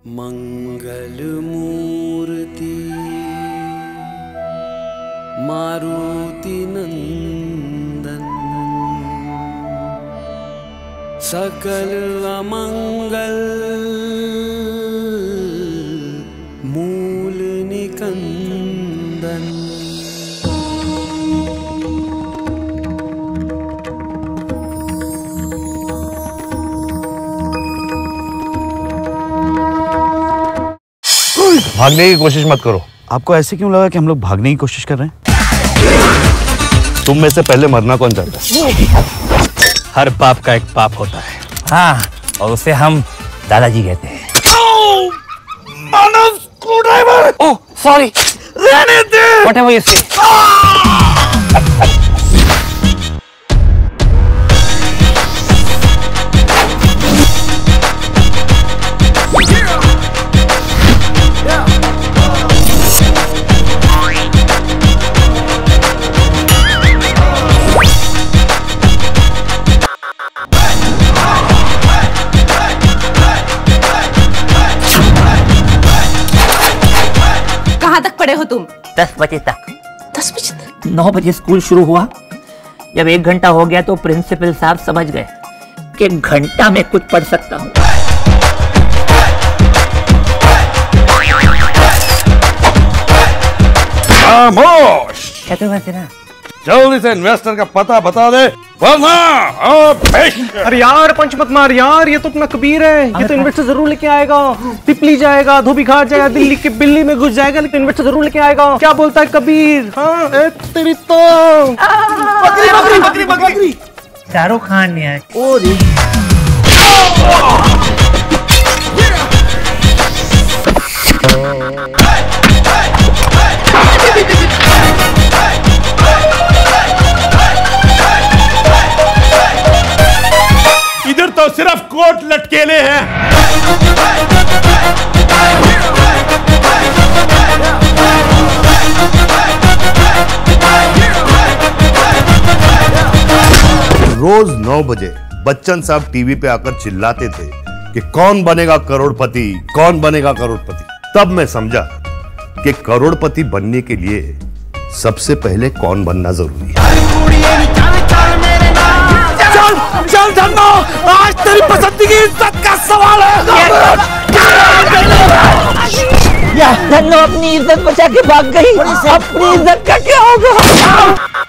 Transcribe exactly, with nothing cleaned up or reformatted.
मंगल मूर्ति मारुति नंदन सकल अमंगल मूल निकंदन। भागने की कोशिश मत करो। आपको ऐसे क्यों लगा कि हम लोग भागने की कोशिश कर रहे हैं? तुम में से पहले मरना कौन चाहता है? हर पाप का एक पाप होता है। हाँ, और उसे हम दादाजी कहते हैं। मानव स्क्रूड्राइवर। ओह सॉरी, रहने दे। व्हाटएवर यू से। कहाँ तक पढ़े हो तुम? दस बजे तक। दस बजे तक? नौ बजे स्कूल शुरू हुआ। जब एक घंटा हो गया तो प्रिंसिपल साहब समझ गए कि घंटा में कुछ पढ़ सकता हूँ। खामोश। कहते वैसे ना, जल्दी से इन्वेस्टर का पता बता दे वरना। अरे यार पंच मत मार यार, ये तो अपना कबीर है। ये तो इन्वेस्टर जरूर लेके आएगा। पिपली जाएगा, धोबी घाट जाएगा, दिल्ली की बिल्ली में घुस जाएगा, लेकिन इन्वेस्टर जरूर लेके आएगा। क्या बोलता है कबीर? हाँ तेरी तो बकरी बकरी बकरी बकरी। शाहरुख खान ने आए। इधर तो सिर्फ कोट लटकेले हैं। रोज नौ बजे बच्चन साहब टीवी पे आकर चिल्लाते थे कि कौन बनेगा करोड़पति, कौन बनेगा करोड़पति। तब मैं समझा कि करोड़पति बनने के लिए सबसे पहले कौन बनना जरूरी है। चल चल धन्नो, आज तेरी पसंद की इज्जत का सवाल है। या धन्नो अपनी इज्जत बचा के भाग गई। अपनी इज्जत का क्या होगा?